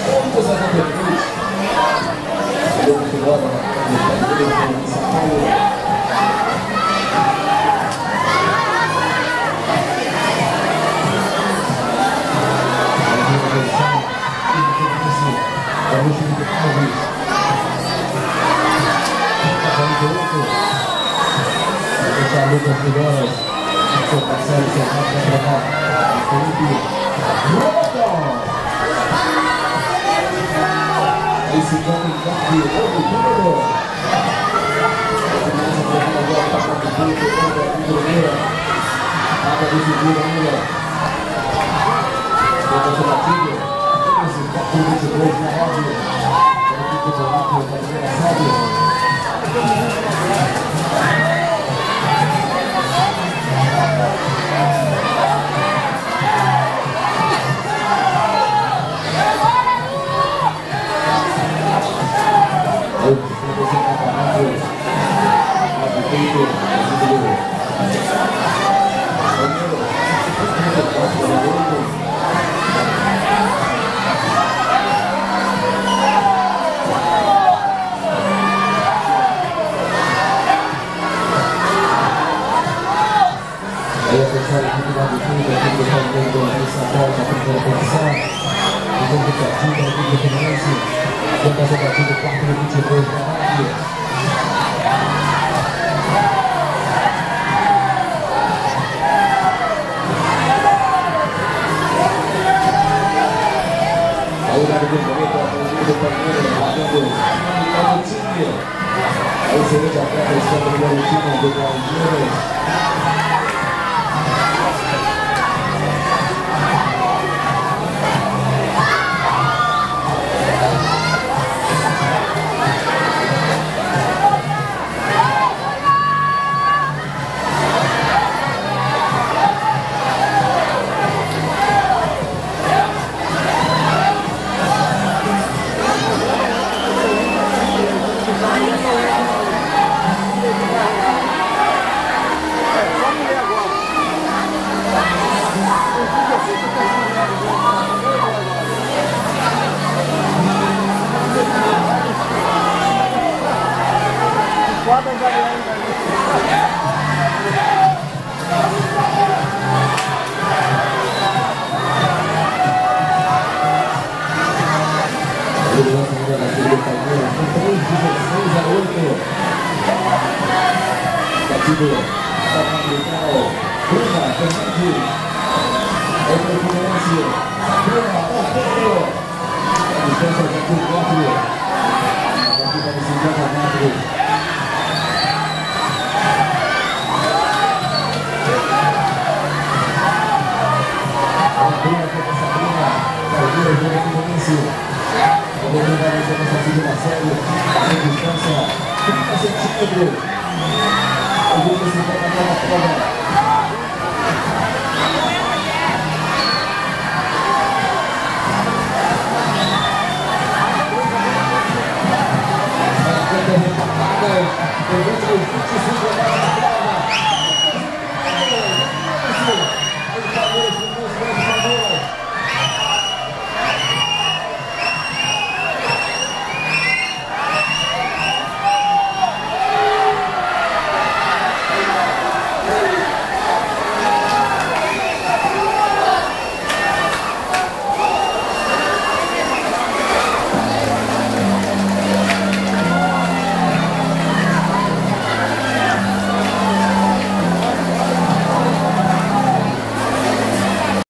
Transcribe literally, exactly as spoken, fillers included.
oito a setenta e três. Chegou no final da São Paulo. Lucas Figueiras, seu parceiro, seu papo da trocar, Felipe Rodon. Esse campo de outro jogador. Começa a correr agora para o campo de contra a Pintureira. Água do seguro ainda. Tenta ser batido. Esse quatro vinte e dois na rádio. Para o campeonato da primeira série. trinta centímetros.